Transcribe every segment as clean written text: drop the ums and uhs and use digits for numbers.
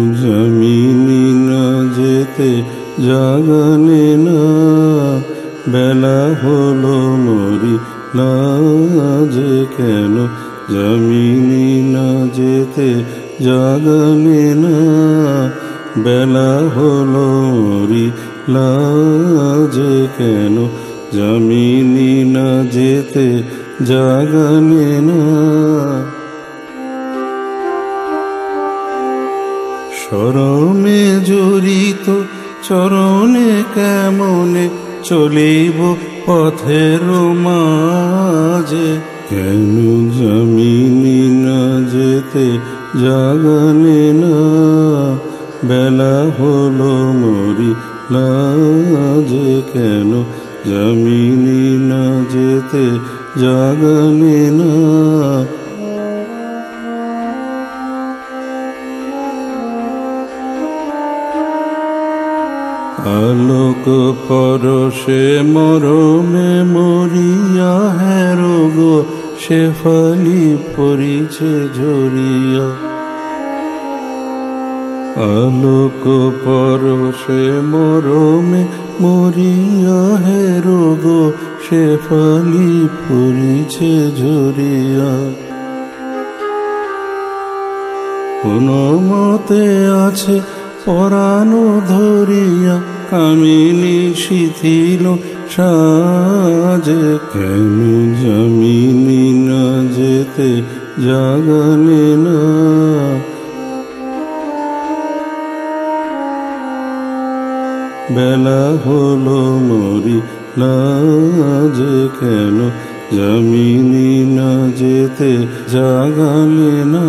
জমিনি না যেতে জাগালে না, বেলা হলো মরি লাজে কেন, জমিনি না যেতে জাগালে না, বেলা হলো মরি লাজে কেন, জমিনি না যেতে জাগালে না। শরমে জড়িত চরণে কেমনে চলিব পথের মাঝে, কেন জমিনি না যেতে জাগালে না, বেলা হলো মরি লাজে কেন, জমিনি না যেতে জাগালে না। আলোক পরশে মরমে মরিয়া হেরোগ শেফালি পরিছে ঝরিয়া, আলোক পরশে মরমে মরিয়া হেরোগ শেফালি পরিছে ঝরিয়া, কোন মতে আছে পরাণ ধরিয়া কামিনী শিথিল সাজে, কেন জমিনি না যেতে জাগালে না, বেলা হলো মরি লাজে কেন, জমিনি না যেতে জাগালে না।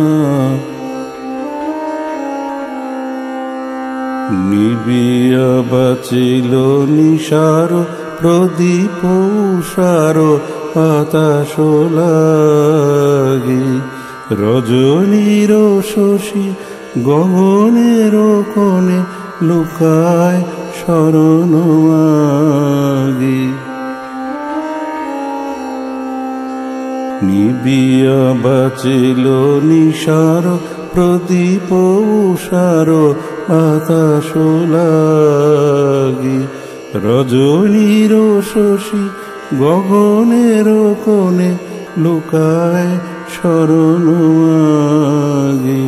নিবিয়া বাঁচিল নিশার প্রদীপ উষার বাতাস লাগি, রজনীর শশী গগনের কোণে লুকায় শরণ মাগি, নিবিয়া বাঁচিল নিশার প্রদীপ উষার বাতাস লাগি, রজনীর শশী গগনের কোণে লুকায় শরণ মাগি,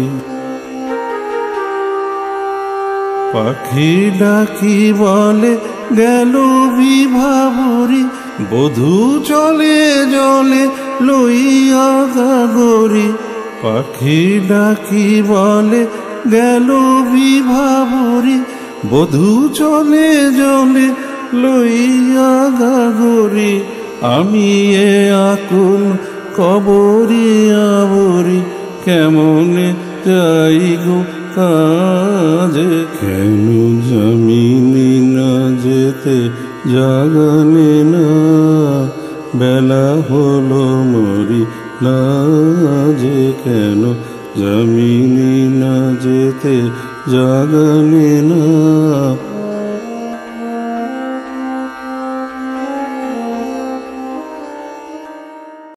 পাখি ডাকি বলে গেল বিভাবরী, বধূ চলে জলে লইয়া গাগরি, পাখি ডাকি বলে গেল বিভাবরী, বধূ চলে জলে লইয়া গাগরি, আমি এ আকুল কবরি আবরি কেমনে যাই গো কাজে, কেন জমিনি না যেতে জাগালে না, বেলা হলো মরি লাজে কেন, জমিনি না যেতে জাগালে না।